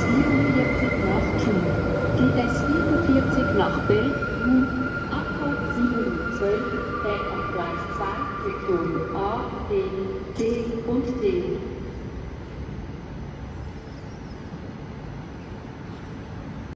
44 nach Thun, GS 44 nach Belgium, Abfahrt 712, der am Gleis 2 Sektoren A, B, C und D.